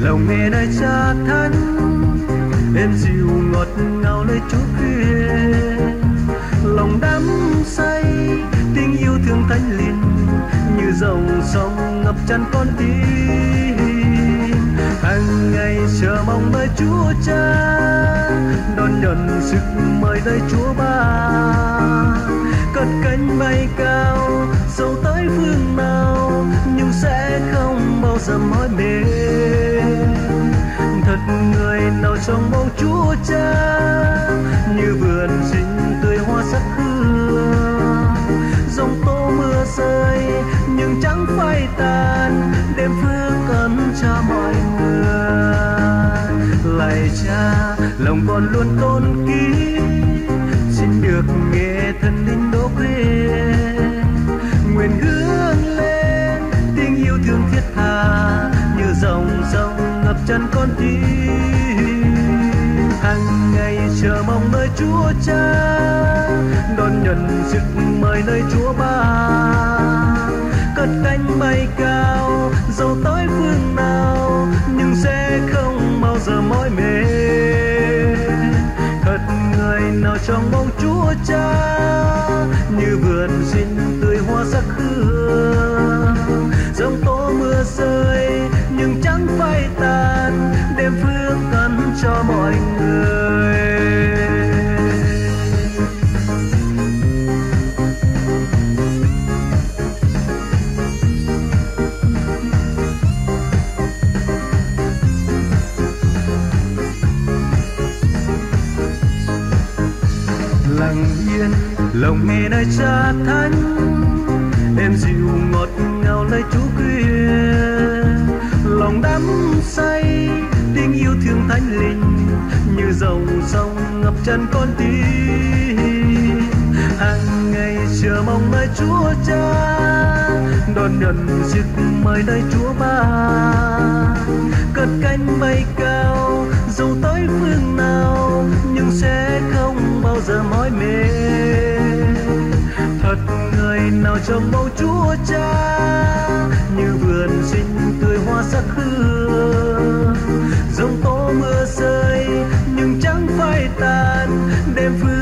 lòng nghe nơi cha thánh êm dịu ngọt ngào nơi Chúa khuyên, lòng đắm say tình yêu thương thánh linh như dòng sông ngập tràn con tim. Hàng ngày chờ mong nơi Chúa Cha đón nhận sức mời nơi Chúa Ba, cất cánh bay cao dẫu tới phương nào nhưng sẽ không bao giờ mỏi mệt. Thật người nào trong bóng Chúa Cha như vườn xinh tươi hoa sắc hương, giông tố mưa rơi nhưng chẳng phai tàn, đêm phước ân cho mọi người. Lạy Cha, lòng con luôn tôn kính, xin được nghe thần linh đỗ khuyên, nguyện hướng lên tình yêu thương thiết tha như dòng sông ngập tràn con tim. Hàng ngày chờ mong nơi Chúa Cha đón nhận sức mời nơi Chúa Ba, cất cánh bay cao dẫu tới phương nào nhưng sẽ không bao giờ mỏi mệt. Thật người nào trong bóng Chúa Cha như vườn xinh tươi hoa sắc hương, giông tố mưa rơi nhưng chẳng phai tàn, đêm phước ân cho mọi người. Lặng yên lòng nghe nơi Cha thánh êm dịu ngọt ngào nơi Chúa khuyên, lòng đắm say tình yêu thương thánh linh như dòng sông ngập tràn con tim. Hàng ngày chờ mong nơi Chúa Cha đón nhận sức mời nơi Chúa Ba, cất cánh bay cao dẫu tới phương nào nhưng sẽ không bao giờ mỏi mệt. Thật người nào trong bóng Chúa Cha như vườn xinh tươi hoa sắc hương, giông tố mưa rơi nhưng chẳng phai tàn, đêm phước